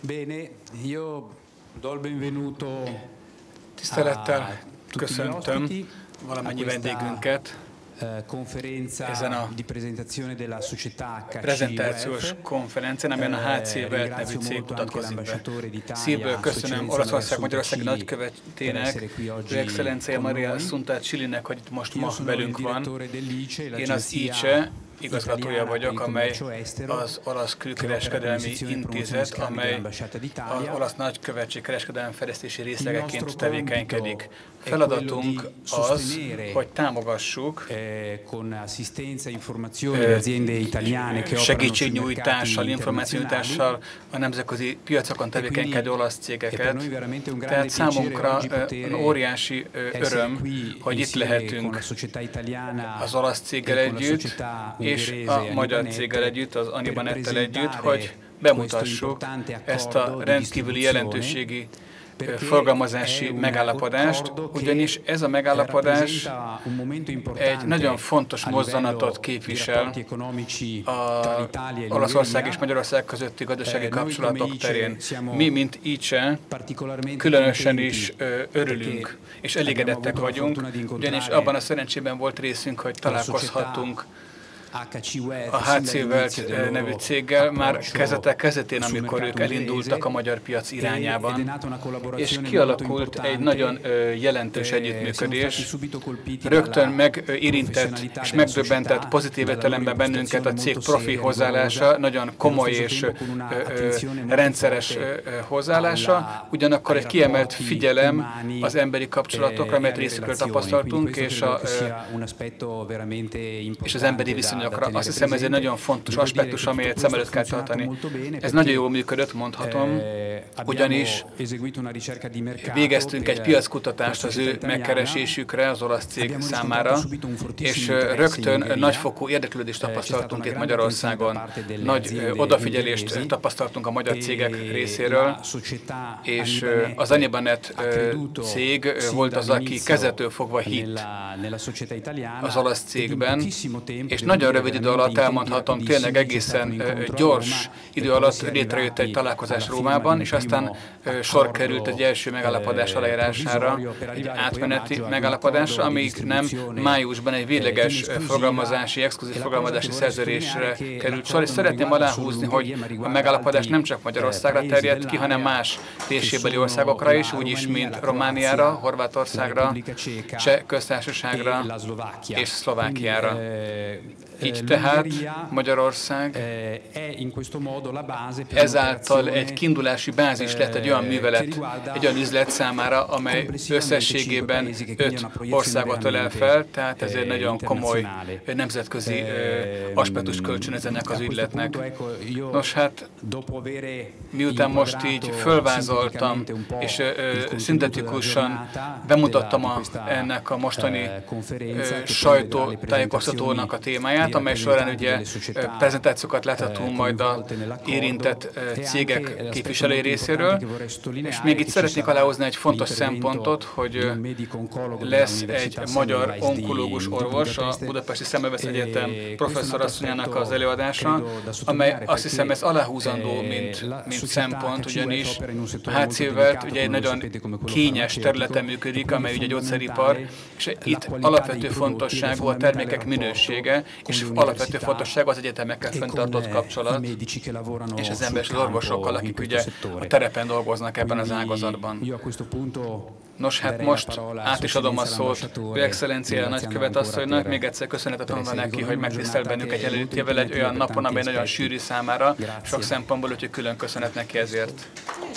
Bene, io do il benvenuto Tisztelettel köszöntöm valamennyi vendégünket ezen a prezentációs konferencián, amelyen a HC Welt nevű cég mutatkozik be. Szívből köszönöm Olaszország Magyarországi nagykövetének, Ő Excellencia Maria Assunta Csillinek, hogy itt most ma velünk van. Én az ICE igazgatója vagyok, amely az Olasz Külkereskedelmi Intézet, amely az Olasz Nagykövetség kereskedelmi-fejlesztési részlegeként tevékenykedik. Feladatunk az, hogy támogassuk segítségnyújtással, információnyújtással a nemzetközi piacokon tevékenykedő olasz cégeket. Tehát számunkra óriási öröm, hogy itt lehetünk az olasz céggel együtt, és a magyar céggel együtt, az Anibanettel együtt, hogy bemutassuk ezt a rendkívüli jelentőségi forgalmazási megállapodást, ugyanis ez a megállapodás egy nagyon fontos mozzanatot képvisel az Olaszország és Magyarország közötti gazdasági kapcsolatok terén. Mi, mint ICE, különösen is örülünk és elégedettek vagyunk, ugyanis abban a szerencsében volt részünk, hogy találkozhattunk a HC Welt nevű céggel már kezdetén, amikor ők elindultak a magyar piac irányában, és kialakult egy nagyon jelentős együttműködés. Rögtön megérintett és megdöbbentett pozitív értelemben bennünket a cég profi hozzáállása, nagyon komoly és rendszeres hozzáállása, ugyanakkor egy kiemelt figyelem az emberi kapcsolatokra, amelyet részükről tapasztaltunk, és az emberi viszonyokra. Azt hiszem, ez egy nagyon fontos aspektus, amelyet szem előtt kell tartani. Ez nagyon jól működött, mondhatom, ugyanis végeztünk egy piackutatást az ő megkeresésükre az olasz cég számára, és rögtön nagyfokú érdeklődést tapasztaltunk itt Magyarországon. Nagy odafigyelést tapasztaltunk a magyar cégek részéről, és az Anibanet cég volt az, aki kezdettől fogva hitt az olasz cégben, és nagyon rövid idő alatt elmondhatom, tényleg egészen gyors idő alatt létrejött egy találkozás Rómában, és aztán sor került egy első megállapodás aláírására, egy átmeneti megállapodásra, amíg nem májusban egy végleges exkluzív forgalmazási szerződésre került sor, és szeretném aláhúzni, hogy a megállapodás nem csak Magyarországra terjedt ki, hanem más térségbeli országokra is, úgyis, mint Romániára, Horvátországra, Cseh köztársaságra és Szlovákiára. Így tehát Magyarország ezáltal egy kiindulási bázis lett egy olyan művelet, egy olyan üzlet számára, amely összességében 5 országot ölel fel, tehát ez egy nagyon komoly nemzetközi aspektus kölcsönöz ennek az ügyletnek. Nos hát, miután most így fölvázoltam, és szintetikusan bemutattam ennek a mostani sajtótájékoztatónak a témáját, amely során ugye prezentációkat láthatunk majd az érintett cégek képviselői részéről, és még itt szeretnék aláhozni egy fontos szempontot, hogy lesz egy magyar onkológus orvos, a Budapesti Szemmelweis Egyetem professzorasszonyának az előadása, amely azt hiszem ez aláhúzandó, mint szempont, ugyanis a HC Welt ugye egy nagyon kényes területen működik, amely ugye gyógyszeripar, és itt alapvető fontosságú a termékek minősége, és alapvető fontosságú az egyetemekkel fenntartott kapcsolat, és az emberi orvosokkal, akik ugye a terepen dolgoznak ebben az ágazatban. Nos, hát most át is adom a szót Ő Excellencia nagykövet asszonynak. Még egyszer köszönetet mondva neki, hogy megtisztel bennünket jelenlétével egy olyan napon, amely nagyon sűrű számára, sok szempontból, úgyhogy külön köszönet neki ezért.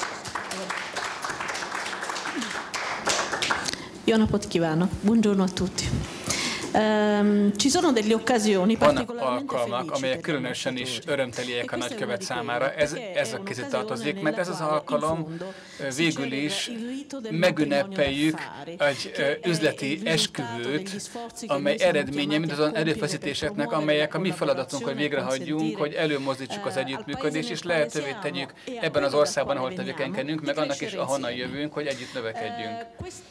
Jó napot kívánok! Buongiorno a tutti! Ci sono delle occasioni Vannak alkalmak, amelyek különösen is örömteliek a nagykövet számára. Ez a közé tartozik, mert ez az alkalom végül is megünnepeljük egy üzleti esküvőt, amely eredménye mindazon erőfeszítéseknek, amelyek a mi feladatunk, hogy végrehajtjunk, hogy előmozdítsuk az együttműködést, és lehetővé tegyük ebben az országban, ahol tevékenykedünk, meg annak is, ahonnan jövünk, hogy együtt növekedjünk.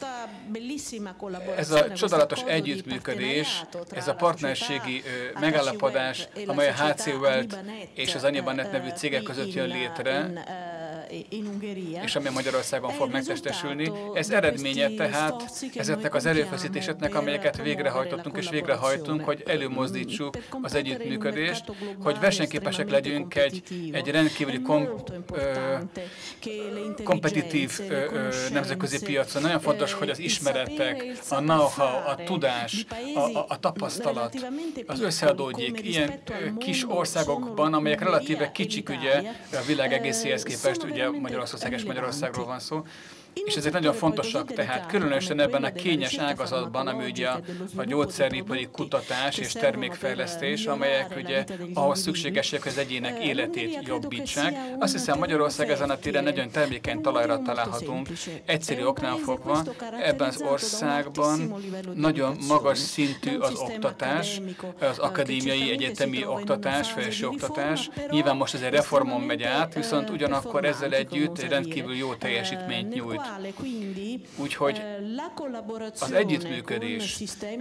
Ez a csodálatos együttműködés, ez a partnerségi megállapodás, amely a HC Welt és az Anibanet nevű cégek között jön létre, és ami Magyarországon fog megtestesülni. Ez eredménye tehát ezeknek az erőfeszítéseknek, amelyeket végrehajtottunk és végrehajtunk, hogy előmozdítsuk az együttműködést, hogy versenyképesek legyünk egy rendkívüli kompetitív nemzetközi piacon. Nagyon fontos, hogy az ismeretek, a know-how, a tudás, a tapasztalat, az összeadódjék ilyen kis országokban, amelyek relatíve kicsik ugye a világ egészéhez képest, ugye Magyarország és Magyarországról van szó, és ezek nagyon fontosak, tehát különösen ebben a kényes ágazatban, ami ugye a gyógyszeripari kutatás és termékfejlesztés, amelyek ugye ahhoz szükségesek, hogy az egyének életét jobbítsák. Azt hiszem, Magyarország ezen a téren nagyon termékeny talajra találhatunk, egyszerű oknál fogva. Ebben az országban nagyon magas szintű az oktatás, az akadémiai, egyetemi oktatás, felsőoktatás. Nyilván most ez egy reformon megy át, viszont ugyanakkor ezzel együtt egy rendkívül jó teljesítményt nyújt. Úgyhogy az együttműködés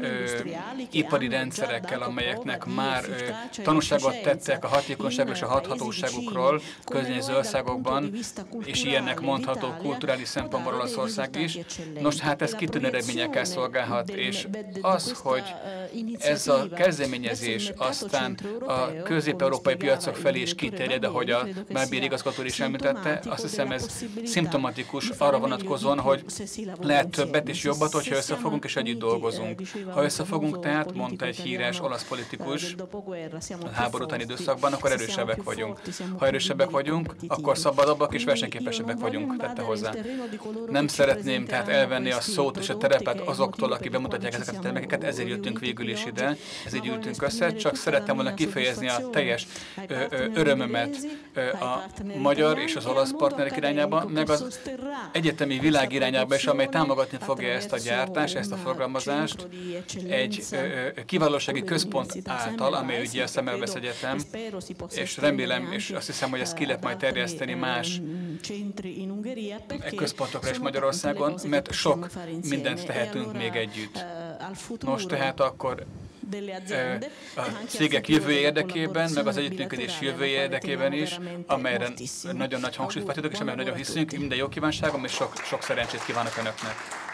ipari rendszerekkel, amelyeknek már tanúságot tettek a hatékonyságról és a hathatóságukról környező országokban, és ilyennek mondható kulturális szempontból Olaszország is. Nos, hát ez kitűnő eredményekkel szolgálhat, és az, hogy ez a kezdeményezés aztán a közép-európai piacok felé is kiterjed, ahogy a Barbieri igazgató is említette, azt hiszem ez szimptomatikus arra vonatkozóan, hogy lehet többet és jobbat, hogyha összefogunk és együtt dolgozunk. Ha összefogunk, tehát, mondta egy híres olasz politikus a háború utáni időszakban, akkor erősebbek vagyunk. Ha erősebbek vagyunk, akkor szabadabbak és versenyképesebbek vagyunk, tette hozzá. Nem szeretném tehát elvenni a szót és a terepet azoktól, akik bemutatják ezeket a termékeket, ezért jöttünk végül is ide, ezért ültünk össze, csak szerettem volna kifejezni a teljes örömömet a magyar és az olasz partnerek irányába, meg az egyetemi világ irányába is, amely támogatni fogja ezt a gyártást, ezt a programozást egy kiválósági központ által, amely ugye a Szemmelweis Egyetem, és remélem, és azt hiszem, hogy ezt ki lehet majd terjeszteni más központokra is Magyarországon, mert sok mindent tehetünk még együtt. Nos, tehát akkor a cégek jövője érdekében, meg az együttműködés jövője érdekében is, amelyre nagyon nagy hangsúlyt fektetünk, és amelyre nagyon hiszünk, minden jó kívánságom, és sok szerencsét kívánok Önöknek.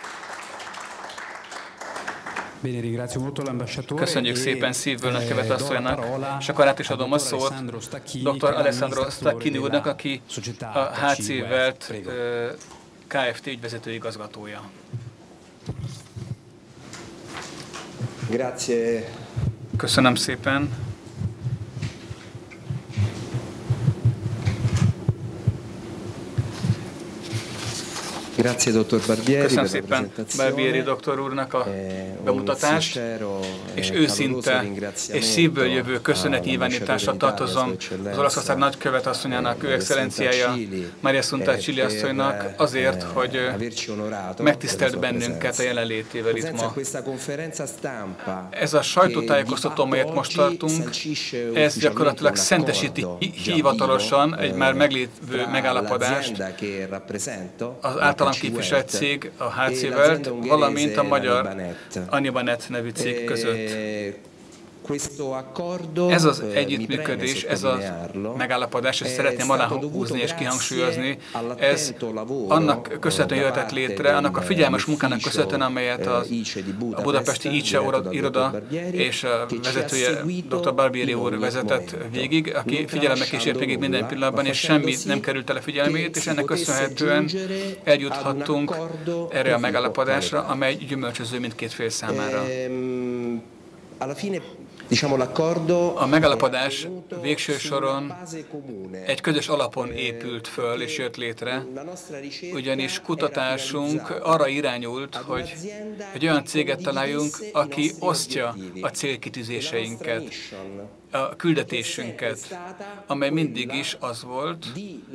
Köszönjük szépen szívből nagykövet asszonynak, és akkor át is adom a szót dr. Alessandro Stacchini úrnak, aki a HC Welt Kft. Ügyvezető igazgatója. Grazie. Köszönöm szépen. Grazie, dottor Barbieri. Köszönöm szépen Barbieri doktor úrnak a bemutatást, és őszinte és szívből jövő köszönetnyilvánításra tartozom az Olaszország nagykövet asszonyának, ő excellenciája Maria Assunta Chili asszonynak azért, hogy megtisztelt bennünket a jelenlétével itt ma. Ez a sajtótájékoztató, amelyet most tartunk, ez gyakorlatilag szentesíti hivatalosan egy már meglévő megállapodást az általam képviselt cég, a HC Welt, valamint a magyar Anibanet nevű cég között. Ez az együttműködés, ez a megállapodás, ezt szeretném aláhúzni és kihangsúlyozni, ez annak köszönhetően jöhetett létre, annak a figyelmes munkának köszönhetően, amelyet a budapesti ICE iroda és a vezetője dr. Barbieri úr vezetett végig, aki figyelemmel kísért végig minden pillanatban, és semmi nem került el a figyelmét, és ennek köszönhetően eljuthattunk erre a megállapodásra, amely gyümölcsöző mindkét fél számára. A megállapodás végső soron egy közös alapon épült föl és jött létre, ugyanis kutatásunk arra irányult, hogy egy olyan céget találjunk, aki osztja a célkitűzéseinket, a küldetésünket, amely mindig is az volt,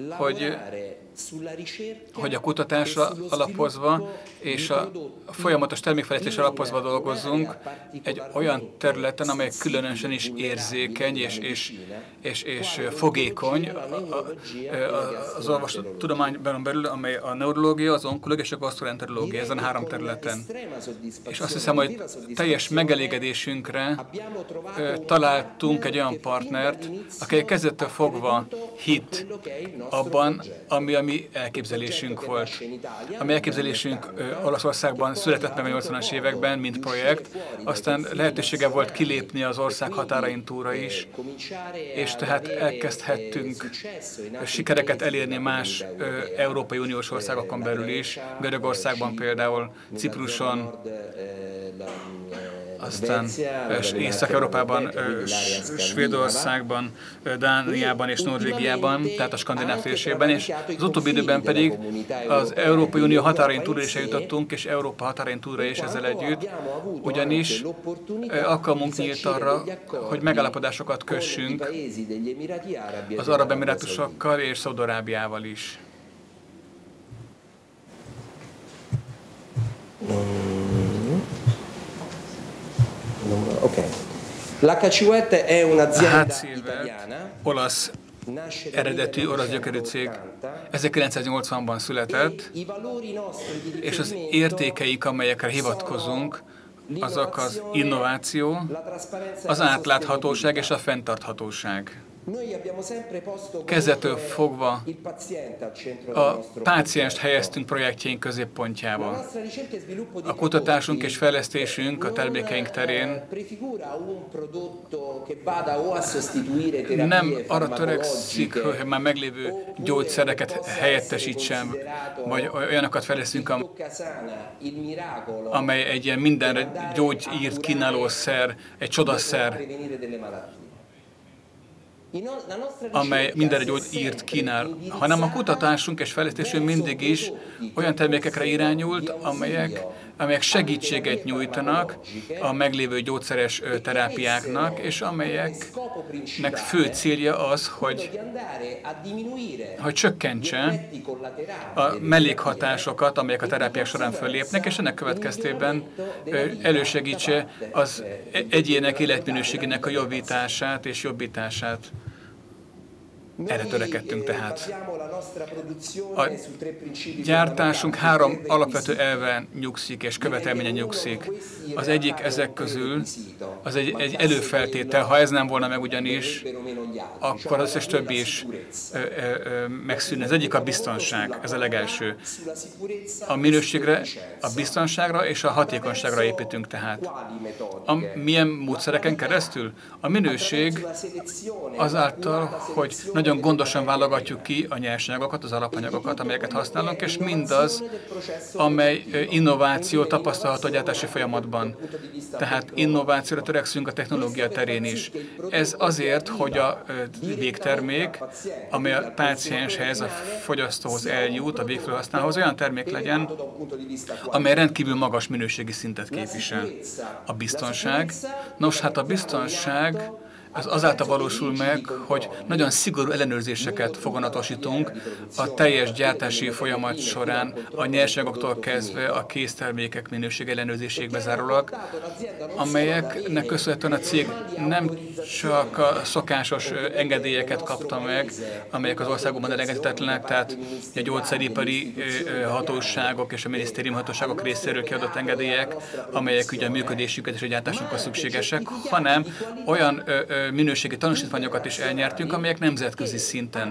hogy a kutatásra alapozva és a folyamatos termékfejlesztésre alapozva dolgozzunk egy olyan területen, amely különösen is érzékeny és fogékony az orvostudományban belül, amely a neurológia, az onkológia és a gasztroenterológia, ezen a három területen. És azt hiszem, hogy teljes megelégedésünkre találtunk egy olyan partnert, aki kezdettől fogva hitt abban, ami a mi elképzelésünk volt. A mi elképzelésünk Olaszországban született meg a 80-as években, mint projekt, aztán lehetősége volt kilépni az ország határain túlra is, és tehát elkezdhettünk sikereket elérni más Európai Uniós országokon belül is, Görögországban például, Cipruson, aztán Észak-Európában, Svédországban, Dániában és Norvégiában, tehát a skandináv térségben, és az utóbbi időben pedig az Európai Unió határain túlra is eljutottunk, és Európa határain túlra is ezzel együtt, ugyanis alkalmunk nyílt arra, hogy megállapodásokat kössünk az Arab Emirátusokkal és Szaúd-Arábiával is. Ok. L'HCVT è un'azienda italiana, olasz eredetű, olasz gyökerű cég, 1980-ban született, és az értékeik, amelyekre hivatkozunk, azok az innováció, az átláthatóság és a fenntarthatóság. Kezdettől fogva a pácienst helyeztünk projektjeink középpontjába. A kutatásunk és fejlesztésünk a termékeink terén nem arra törekszik, hogy már meglévő gyógyszereket helyettesítsen, vagy olyanokat fejlesztünk, amely egy ilyen mindenre gyógyírt kínáló szer, egy csodaszer, amely mindenre gyógyírt kínál, hanem a kutatásunk és fejlesztésünk mindig is olyan termékekre irányult, amelyek segítséget nyújtanak a meglévő gyógyszeres terápiáknak, és amelyeknek fő célja az, hogy csökkentse a mellékhatásokat, amelyek a terápiák során föllépnek, és ennek következtében elősegítse az egyének életminőségének a javítását és jobbítását. Erre törekedtünk tehát. A gyártásunk 3 alapvető elven nyugszik és követelményen nyugszik. Az egyik ezek közül, az egy előfeltétel, ha ez nem volna meg ugyanis, akkor az összes többi is megszűnne. Az egyik a biztonság, ez a legelső. A minőségre, a biztonságra és a hatékonyságra építünk tehát. Milyen módszereken keresztül? A minőség azáltal, hogy nagyon gondosan válogatjuk ki a nyersanyagokat, az alapanyagokat, amelyeket használunk, és mindaz, amely innováció tapasztalható a gyártási folyamatban. Tehát innovációra törekszünk a technológia terén is. Ez azért, hogy a végtermék, amely a pácienshez, a fogyasztóhoz eljut, a végfelhasználóhoz, olyan termék legyen, amely rendkívül magas minőségi szintet képvisel. A biztonság. Nos, hát a biztonság az azáltal valósul meg, hogy nagyon szigorú ellenőrzéseket foganatosítunk a teljes gyártási folyamat során, a nyersanyagoktól kezdve a késztermékek minőség ellenőrzéséig bezárólag, amelyeknek köszönhetően a cég nem csak a szokásos engedélyeket kapta meg, amelyek az országokban elengedhetetlenek, tehát a gyógyszeripari hatóságok és a minisztérium hatóságok részéről kiadott engedélyek, amelyek ugye a működésüket és a gyártásunkhoz szükségesek, hanem olyan minőségi tanúsítványokat is elnyertünk, amelyek nemzetközi szinten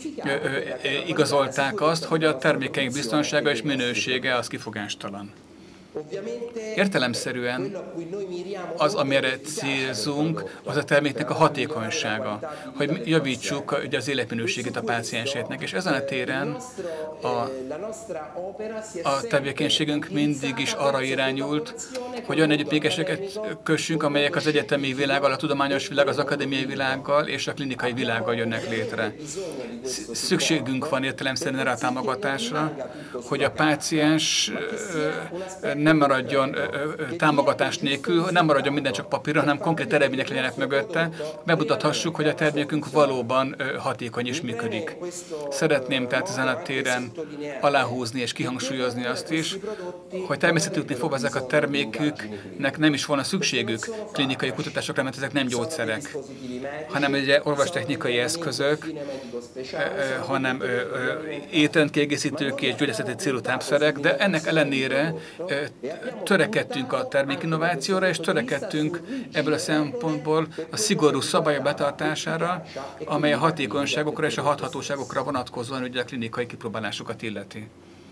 igazolták azt, hogy a termékeink biztonsága és minősége az kifogástalan. Értelemszerűen az, amire célzunk, az a terméknek a hatékonysága, hogy javítsuk ugye az életminőségét a páciensétnek, és ezen a téren a tevékenységünk mindig is arra irányult, hogy olyan együttműködéseket kössünk, amelyek az egyetemi világgal, a tudományos világ, az akadémiai világgal és a klinikai világgal jönnek létre. Szükségünk van értelemszerűen erre a támogatásra, hogy a páciens nem maradjon támogatás nélkül, nem maradjon minden csak papíron, hanem konkrét eredmények legyenek mögötte, bemutathassuk, hogy a termékünk valóban hatékony és működik. Szeretném tehát ezen a téren aláhúzni és kihangsúlyozni azt is, hogy természetüknél fogva ezek a terméküknek nem is volna szükségük klinikai kutatásokra, mert ezek nem gyógyszerek, hanem ugye orvostechnikai eszközök, hanem étrendkiegészítők és gyógyászati célú tápszerek, de ennek ellenére törekedtünk a termékinnovációra, és törekedtünk ebből a szempontból a szigorú szabályok betartására, amely a hatékonyságokra és a hathatóságokra vonatkozóan ugye a klinikai kipróbálásokat illeti.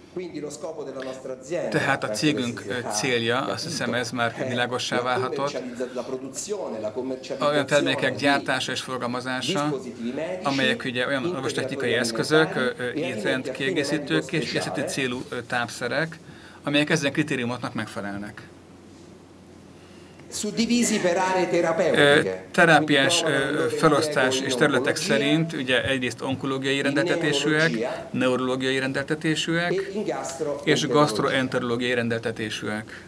Tehát a cégünk célja, azt hiszem ez már világossá válhatott, olyan termékek gyártása és forgalmazása, amelyek ugye olyan orvostechnikai eszközök, étrendkiegészítők és kiegészítő célú tápszerek, amelyek ezen kritériumoknak megfelelnek. Terápiás felosztás és területek szerint ugye egyrészt onkológiai rendeltetésűek, neurológiai rendeltetésűek és gastroenterológiai rendeltetésűek.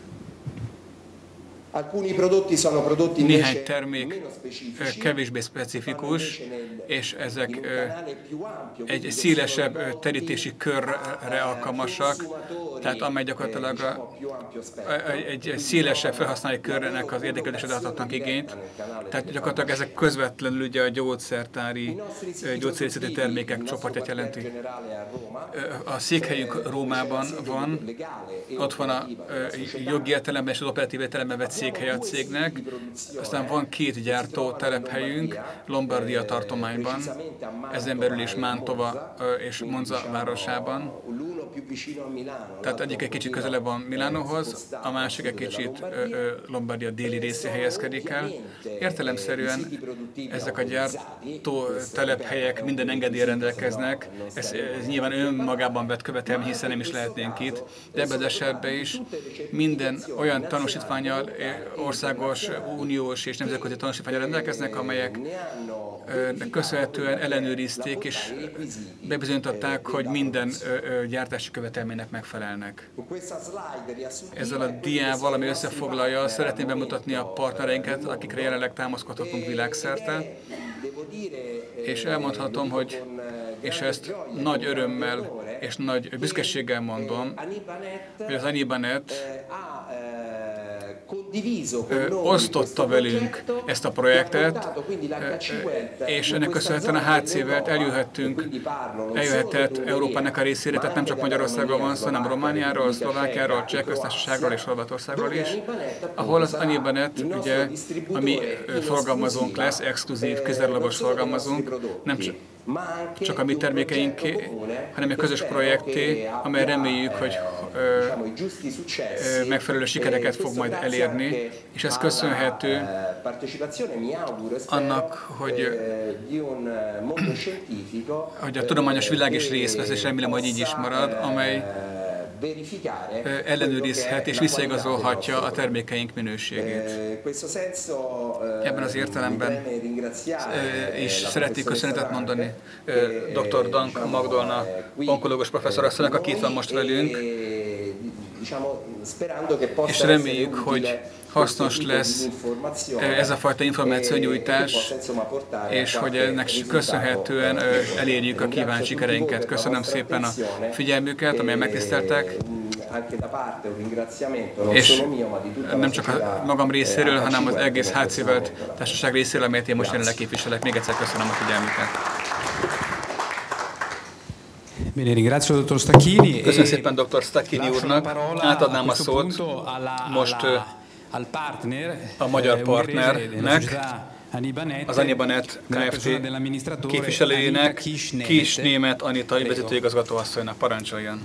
Néhány termék kevésbé specifikus, és ezek egy szélesebb terítési körre alkalmasak, tehát amely gyakorlatilag egy szélesebb felhasználói körnek az érdeklődésre adhatnak igényt. Tehát gyakorlatilag ezek közvetlenül ugye a gyógyszerészeti termékek csoportját jelenti. A székhelyünk Rómában van, ott van a jogi értelemben és az operatív értelemben vett székhelye a cégnek, aztán van 2 gyártó telephelyünk Lombardia tartományban, ezen belül is Mantova és Monza városában. Tehát egyik egy kicsit közelebb van Milánóhoz, a másik egy kicsit Lombardia déli részén helyezkedik el. Értelemszerűen ezek a gyártó telephelyek minden engedéllyel rendelkeznek, ez nyilván önmagában vett követelmény, hiszen nem is lehetnénk itt, de ebben az esetben is minden olyan tanúsítvánnyal, országos, uniós és nemzetközi tanúsítvánnyal rendelkeznek, amelyek köszönhetően ellenőrizték és bebizonyították, hogy minden gyártási követelménynek megfelelnek. Ezzel a diával, ami összefoglalja, szeretném bemutatni a partnereinket, akikre jelenleg támaszkodhatunk világszerte, és elmondhatom, hogy, és ezt nagy örömmel és nagy büszkeséggel mondom, hogy az Anibanet osztotta velünk ezt a projektet, és ennek köszönhetően a HC-vel eljöhetett Európának a részére, tehát nem csak Magyarországról van szó, hanem Romániáról, Szlovákiáról, Cseh Köztársaságról és Horvátországról is, ahol az Anibanet, ugye, a mi forgalmazónk lesz, exkluzív, kizárólagos forgalmazónk, nem csak a mi termékeinké, hanem egy közös projekté, amely reméljük, hogy megfelelő sikereket fog majd elérni, és ez köszönhető annak, hogy a tudományos világ is részt vesz, és remélem, hogy így is marad, amely ellenőrizhet és visszaigazolhatja a termékeink minőségét. Ebben az értelemben is szeretnék köszönetet mondani dr. Dank Magdolna onkológus professzor asszonynak, aki itt van most velünk, és reméljük, hogy hasznos lesz ez a fajta információnyújtás, és hogy ennek köszönhetően elérjük a kívánt sikereinket. Köszönöm szépen a figyelmüket, amelyen megtiszteltek, és nem csak a magam részéről, hanem az egész HC-Welt társaság részéről, amelyet én most jelenleg képviselek. Még egyszer köszönöm a figyelmüket. Köszönöm szépen dr. Stacchini úrnak. Átadnám a szót most a magyar partnernek, az Anibanet Kft. Képviselőjének, Kis Németh Anita vezetőigazgatóasszonynak. Parancsoljon!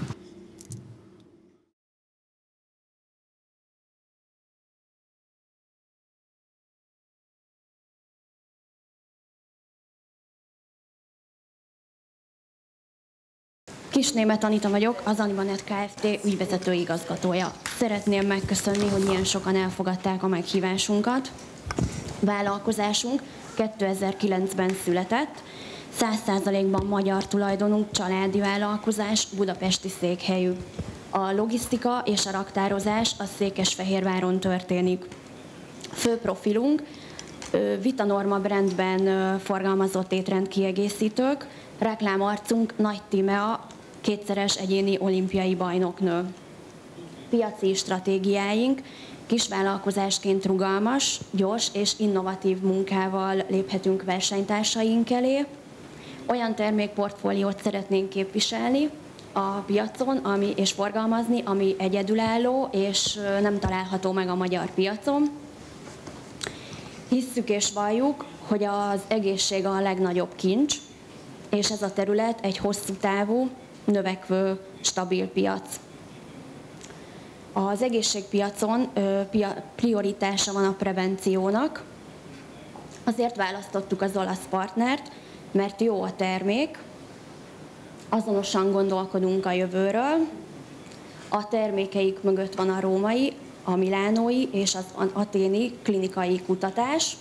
Kis Németh Anita vagyok, az Anibanet Kft. Ügyvezető igazgatója. Szeretném megköszönni, hogy ilyen sokan elfogadták a meghívásunkat. Vállalkozásunk 2009-ben született, 100%-ban magyar tulajdonú családi vállalkozás, budapesti székhelyű. A logisztika és a raktározás a Székesfehérváron történik. Fő profilunk Vitanorma brandben forgalmazott étrendkiegészítők, reklámarcunk Nagy Tímea, 2-szeres egyéni olimpiai bajnoknő. Piaci stratégiáink kisvállalkozásként rugalmas, gyors és innovatív munkával léphetünk versenytársaink elé. Olyan termékportfóliót szeretnénk képviselni, a piacon, és forgalmazni, ami egyedülálló, és nem található meg a magyar piacon. Hisszük és valljuk, hogy az egészség a legnagyobb kincs, és ez a terület egy hosszú távú, növekvő, stabil piac. Az egészségpiacon prioritása van a prevenciónak, azért választottuk az olasz partnert, mert jó a termék, azonosan gondolkodunk a jövőről, a termékeik mögött van a római, a milánói és az athéni klinikai kutatás.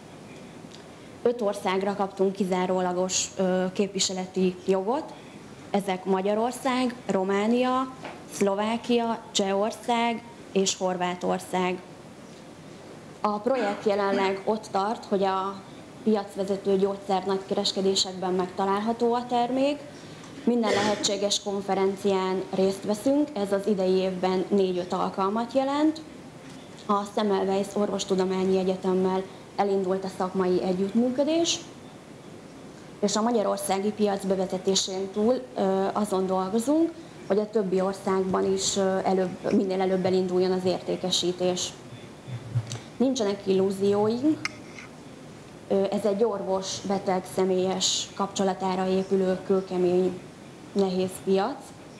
5 országra kaptunk kizárólagos képviseleti jogot, ezek Magyarország, Románia, Szlovákia, Csehország és Horvátország. A projekt jelenleg ott tart, hogy a piacvezető gyógyszer nagykereskedésekben megtalálható a termék. Minden lehetséges konferencián részt veszünk, ez az idei évben 4-5 alkalmat jelent. A Semmelweis Orvostudományi Egyetemmel elindult a szakmai együttműködés, és a magyarországi piac bevezetésén túl azon dolgozunk, hogy a többi országban is minél előbb elinduljon az értékesítés. Nincsenek illúzióink, ez egy orvos-beteg személyes kapcsolatára épülő kőkemény, nehéz piac.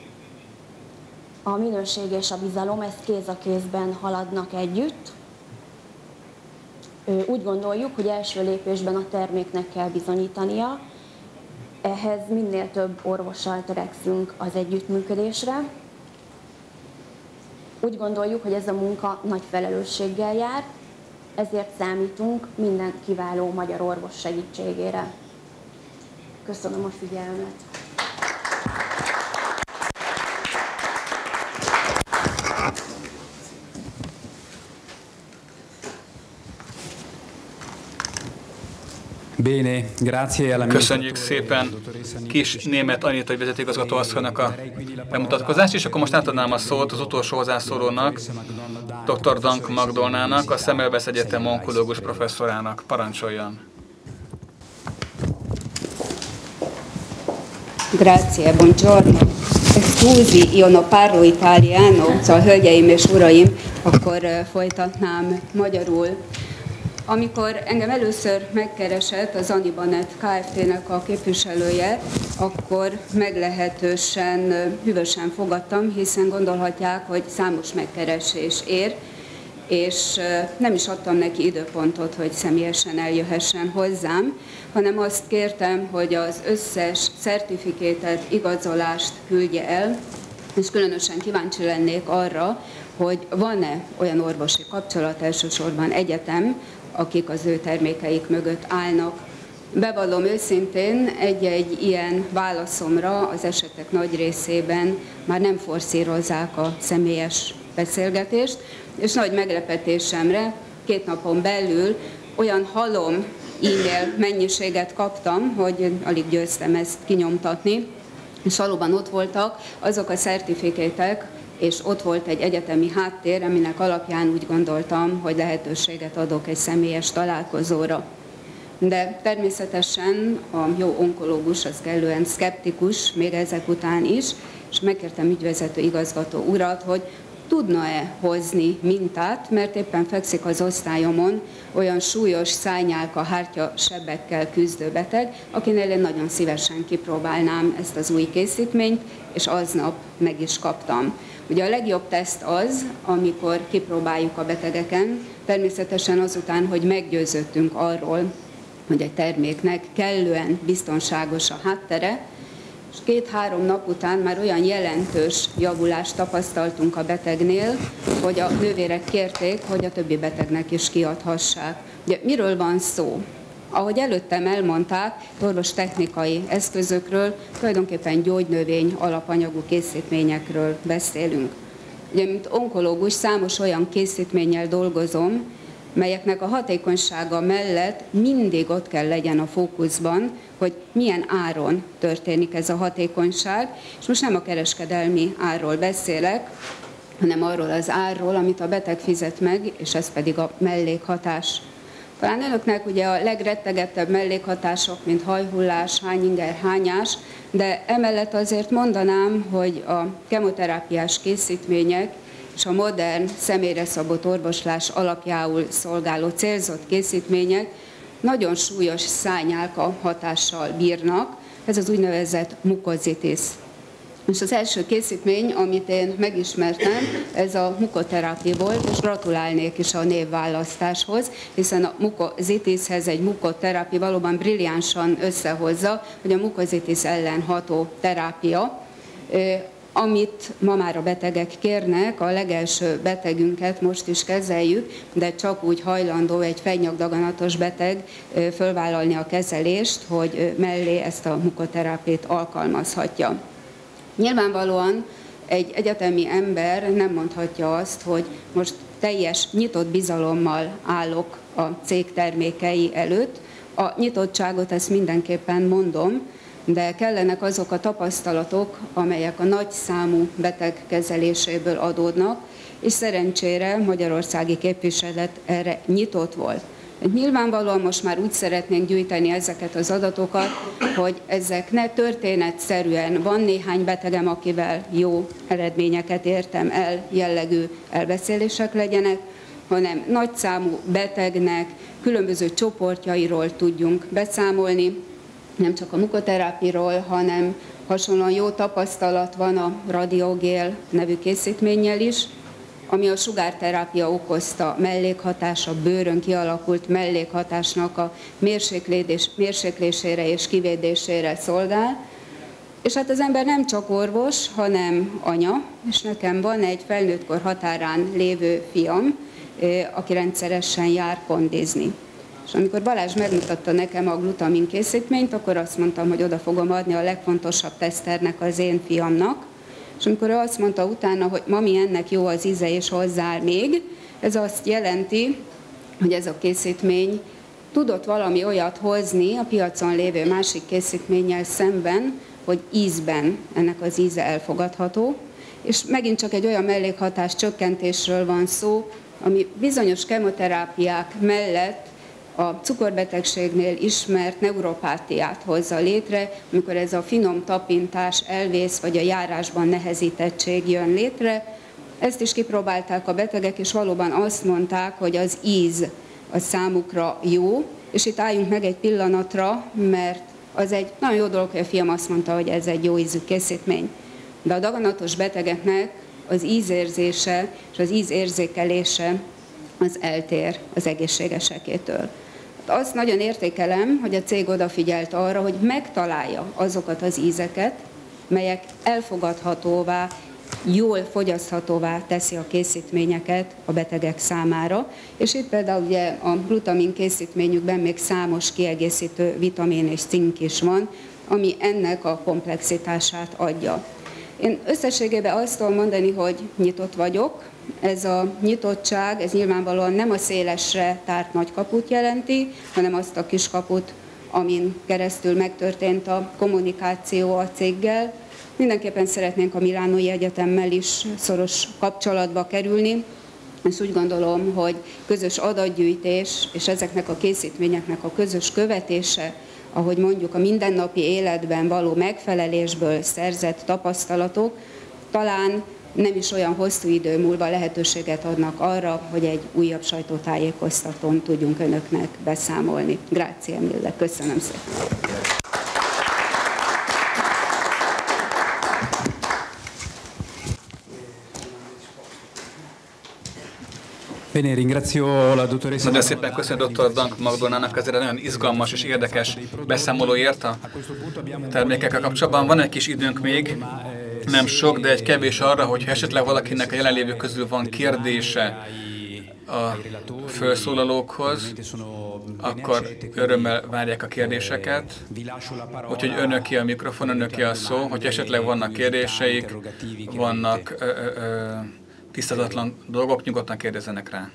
A minőség és a bizalom, ez kéz a kézben haladnak együtt. Úgy gondoljuk, hogy első lépésben a terméknek kell bizonyítania, ehhez minél több orvossal törekszünk az együttműködésre. Úgy gondoljuk, hogy ez a munka nagy felelősséggel jár, ezért számítunk minden kiváló magyar orvos segítségére. Köszönöm a figyelmet! Bene, grazie alla Köszönjük szépen Kis Németh Anita vezetőigazgató asszonynak a bemutatkozást, és akkor most átadnám a szót az utolsó hozzászólónak, dr. Dank Magdolnának, a Semmelweis Egyetem onkológus professzorának. Parancsoljon! Grazie, buongiorno. Scusi, io non parlo italiano, szóval hölgyeim és uraim, akkor folytatnám magyarul. Amikor engem először megkeresett az Anibanet Kft-nek a képviselője, akkor meglehetősen hűvösen fogadtam, hiszen gondolhatják, hogy számos megkeresés ér, és nem is adtam neki időpontot, hogy személyesen eljöhessen hozzám, hanem azt kértem, hogy az összes certifikétet, igazolást küldje el, és különösen kíváncsi lennék arra, hogy van-e olyan orvosi kapcsolat, elsősorban egyetem, akik az ő termékeik mögött állnak. Bevallom őszintén, egy-egy ilyen válaszomra az esetek nagy részében már nem forszírozzák a személyes beszélgetést, és nagy meglepetésemre 2 napon belül olyan halom e-mail mennyiséget kaptam, hogy alig győztem ezt kinyomtatni, és valóban ott voltak azok a szertifikétek, és ott volt egy egyetemi háttér, aminek alapján úgy gondoltam, hogy lehetőséget adok egy személyes találkozóra. De természetesen a jó onkológus az kellően szkeptikus, még ezek után is, és megkértem ügyvezető igazgató urat, hogy tudna-e hozni mintát, mert éppen fekszik az osztályomon olyan súlyos szájnyálka hártya sebekkel küzdő beteg, akinél én nagyon szívesen kipróbálnám ezt az új készítményt, és aznap meg is kaptam. Ugye a legjobb teszt az, amikor kipróbáljuk a betegeken, természetesen azután, hogy meggyőződtünk arról, hogy egy terméknek kellően biztonságos a háttere, és 2-3 nap után már olyan jelentős javulást tapasztaltunk a betegnél, hogy a nővérek kérték, hogy a többi betegnek is kiadhassák. Ugye, miről van szó? Ahogy előttem elmondták, orvostechnikai eszközökről, tulajdonképpen gyógynövény alapanyagú készítményekről beszélünk. Ugye, mint onkológus számos olyan készítménnyel dolgozom, melyeknek a hatékonysága mellett mindig ott kell legyen a fókuszban, hogy milyen áron történik ez a hatékonyság, és most nem a kereskedelmi árról beszélek, hanem arról az árról, amit a beteg fizet meg, és ez pedig a mellékhatás. Talán önöknek ugye a legrettegettebb mellékhatások, mint hajhullás, hányinger, hányás, de emellett azért mondanám, hogy a kemoterápiás készítmények és a modern, személyre szabott orvoslás alapjául szolgáló célzott készítmények nagyon súlyos szárnyálka hatással bírnak, ez az úgynevezett mukozitis. És az első készítmény, amit én megismertem, ez a mukoterápia volt, és gratulálnék is a névválasztáshoz, hiszen a mukozitishez egy mukoterápia valóban brilliánsan összehozza, hogy a mukozitis ellen ható terápia, amit ma már a betegek kérnek, a legelső betegünket most is kezeljük, de csak úgy hajlandó egy fejnyakdaganatos beteg fölvállalni a kezelést, hogy mellé ezt a mukoterápiát alkalmazhatja. Nyilvánvalóan egy egyetemi ember nem mondhatja azt, hogy most teljes nyitott bizalommal állok a cég termékei előtt. A nyitottságot ezt mindenképpen mondom, de kellenek azok a tapasztalatok, amelyek a nagy számú beteg kezeléséből adódnak, és szerencsére magyarországi képviselet erre nyitott volt. Nyilvánvalóan most már úgy szeretnénk gyűjteni ezeket az adatokat, hogy ezek ne történetszerűen van néhány betegem, akivel jó eredményeket értem el jellegű elbeszélések legyenek, hanem nagyszámú betegnek különböző csoportjairól tudjunk beszámolni, nem csak a mukoterápiról, hanem hasonlóan jó tapasztalat van a radiogél nevű készítménnyel is, ami a sugárterápia okozta mellékhatás, a bőrön kialakult mellékhatásnak a mérséklésére és kivédésére szolgál. És hát az ember nem csak orvos, hanem anya, és nekem van egy felnőttkor határán lévő fiam, aki rendszeresen jár kondizni. És amikor Balázs megmutatta nekem a glutamin készítményt, akkor azt mondtam, hogy oda fogom adni a legfontosabb teszternek az én fiamnak. És amikor ő azt mondta utána, hogy mami, ennek jó az íze és hozzá még, ez azt jelenti, hogy ez a készítmény tudott valami olyat hozni a piacon lévő másik készítménnyel szemben, hogy ízben ennek az íze elfogadható, és megint csak egy olyan mellékhatás csökkentésről van szó, ami bizonyos kemoterápiák mellett a cukorbetegségnél ismert neuropátiát hozza létre, amikor ez a finom tapintás elvész, vagy a járásban nehezítettség jön létre. Ezt is kipróbálták a betegek, és valóban azt mondták, hogy az íz a számukra jó, és itt álljunk meg egy pillanatra, mert az egy nagyon jó dolog, hogy a fiam azt mondta, hogy ez egy jó ízű készítmény. De a daganatos betegeknek az ízérzése és az ízérzékelése az eltér az egészségesekétől. Azt nagyon értékelem, hogy a cég odafigyelt arra, hogy megtalálja azokat az ízeket, melyek elfogadhatóvá, jól fogyaszthatóvá teszi a készítményeket a betegek számára. És itt például ugye a glutamin készítményükben még számos kiegészítő vitamin és cink is van, ami ennek a komplexitását adja. Én összességében azt tudom mondani, hogy nyitott vagyok. Ez a nyitottság, ez nyilvánvalóan nem a szélesre tárt nagy kaput jelenti, hanem azt a kis kaput, amin keresztül megtörtént a kommunikáció a céggel. Mindenképpen szeretnénk a Milánói Egyetemmel is szoros kapcsolatba kerülni, és úgy gondolom, hogy közös adatgyűjtés és ezeknek a készítményeknek a közös követése, ahogy mondjuk a mindennapi életben való megfelelésből szerzett tapasztalatok, talán nem is olyan hosszú idő múlva lehetőséget adnak arra, hogy egy újabb sajtótájékoztatón tudjunk önöknek beszámolni. Grazie mille, köszönöm szépen. Bene, ringrazio la dottoressa. Nagyon szépen köszönöm dr. Dank Magdolnának ezért nagyon izgalmas és érdekes beszámolóért a termékekkel kapcsolatban. Van egy kis időnk még, nem sok, de egy kevés arra, hogyha esetleg valakinek a jelenlévők közül van kérdése a felszólalókhoz, akkor örömmel várják a kérdéseket. Úgyhogy önöké a mikrofon, önöké a szó, hogy esetleg vannak kérdéseik, vannak tisztázatlan dolgok, nyugodtan kérdezzenek rá.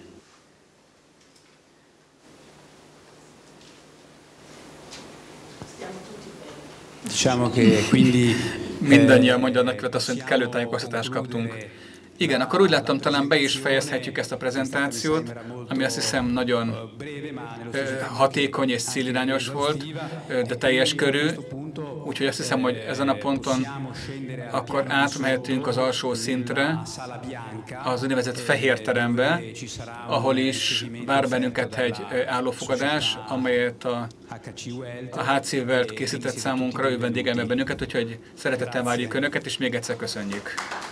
Diciamo che quindi mindannyian, mondja a nagykövet azt, hogy kellő tájékoztatást kaptunk Igen, akkor úgy láttam, talán be is fejezhetjük ezt a prezentációt, ami azt hiszem nagyon hatékony és célirányos volt, de teljes körű. Úgyhogy azt hiszem, hogy ezen a ponton akkor átmehetünk az alsó szintre, az úgynevezett fehér terembe, ahol is vár bennünket egy állófogadás, amelyet a HC World készített számunkra, ő vendégelme bennünket, úgyhogy szeretettel várjuk Önöket, és még egyszer köszönjük.